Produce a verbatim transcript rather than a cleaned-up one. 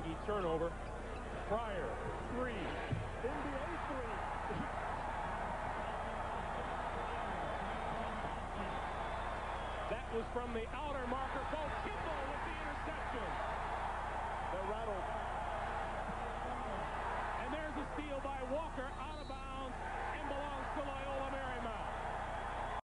Aggie turnover. Pryor, three. N B A three. That was from the outer marker. Bo Kimble with the interception. They're rattled. And there's a steal by Walker.